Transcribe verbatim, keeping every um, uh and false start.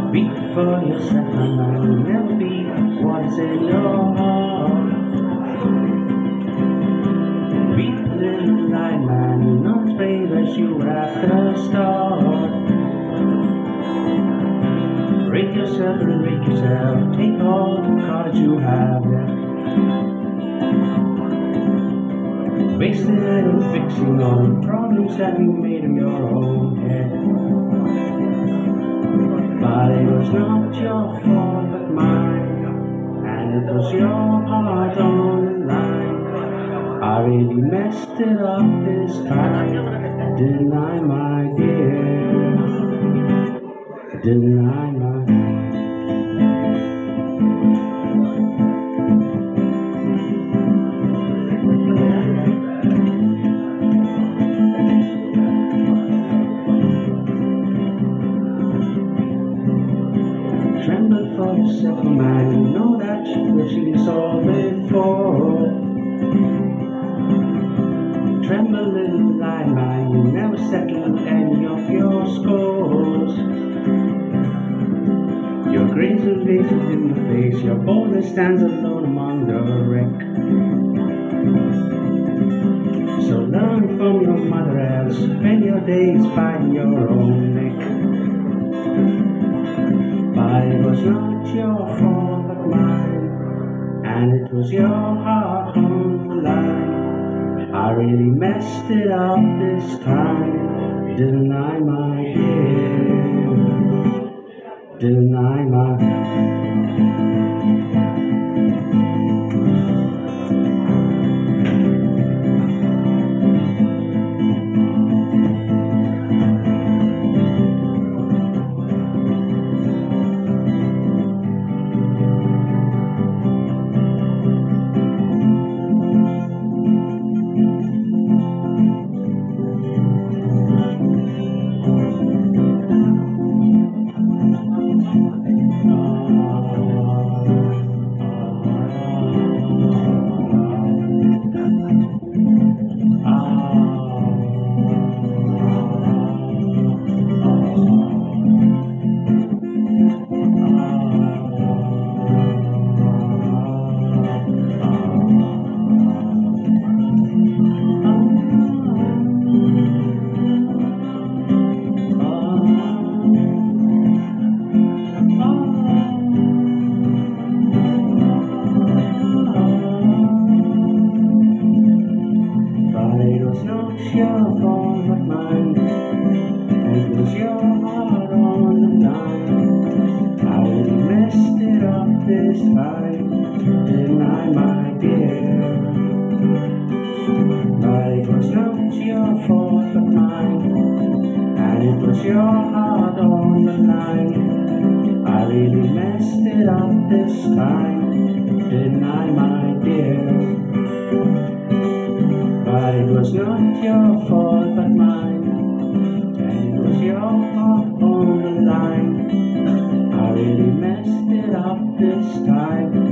Beat for yourself, my mind will never be what is in your heart. Beat a little line, man, you're not as brave as you were at the start. Break yourself and break yourself, take all the cards you have left. Wasted and fixing all the problems that you made in your own head. But it was not your fault but mine, and it was your heart on the line. I really messed it up this time, didn't I, my dear? Didn't I, my Tremble for yourself, man, you know that you've seen this all before. Tremble, little line, man, you never settle any of your scores. Your grace will lace in your face, your boldness stands alone among the wreck. So learn from your mother, else spend your days biting your own neck. But it was not your fault but mine, and it was your heart on the line. I really messed it up this time, didn't I, my dear? Didn't I, my your fault but mine, and it was your heart on the line. I really messed it up this time, didn't I, my dear? But it was not your fault but mine, and it was your heart on the line. I really messed it up this time, didn't I, my dear? But it was not your fault but mine, and it was your heart on the line. I really messed it up this time.